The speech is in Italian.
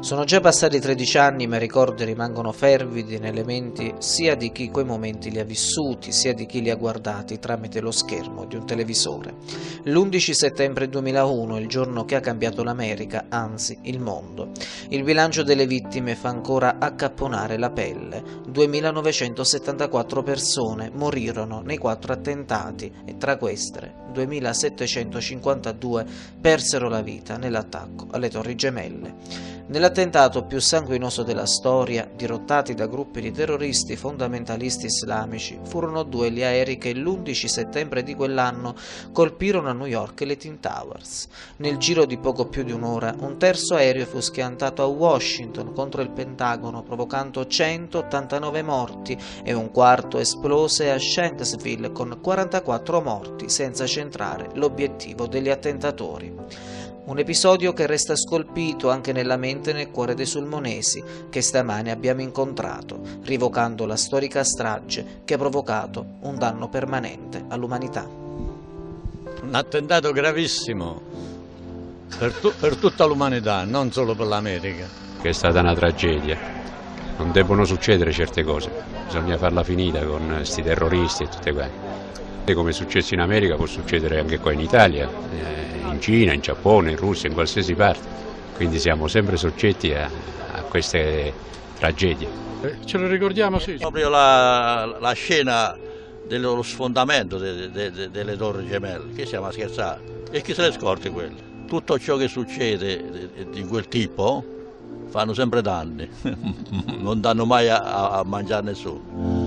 Sono già passati 13 anni, ma i ricordi rimangono fervidi nelle menti sia di chi quei momenti li ha vissuti, sia di chi li ha guardati tramite lo schermo di un televisore. L'11 settembre 2001, il giorno che ha cambiato l'America, anzi il mondo. Il bilancio delle vittime fa ancora accapponare la pelle. 2.974 persone morirono nei 4 attentati e tra queste 2.752 persero la vita nell'attacco alle Torri Gemelle. Nell'attentato più sanguinoso della storia, dirottati da gruppi di terroristi fondamentalisti islamici, furono 2 gli aerei che l'11 settembre di quell'anno colpirono a New York le Twin Towers. Nel giro di poco più di un'ora, un terzo aereo fu schiantato a Washington contro il Pentagono, provocando 189 morti, e un quarto esplose a Shanksville con 44 morti, senza centrare l'obiettivo degli attentatori. Un episodio che resta scolpito anche nella mente e nel cuore dei sulmonesi, che stamane abbiamo incontrato, rivocando la storica strage che ha provocato un danno permanente all'umanità. Un attentato gravissimo per tutta l'umanità, non solo per l'America. Che è stata una tragedia, non devono succedere certe cose, bisogna farla finita con questi terroristi e tutte quante. Come è successo in America può succedere anche qua in Italia, in Cina, in Giappone, in Russia, in qualsiasi parte, quindi siamo sempre soggetti a queste tragedie. Ce lo ricordiamo, sì. Proprio la scena dello sfondamento delle Torri Gemelle, che stiamo a scherzare, e chi se ne scorge quello? Tutto ciò che succede di quel tipo fanno sempre danni, non danno mai a mangiare nessuno.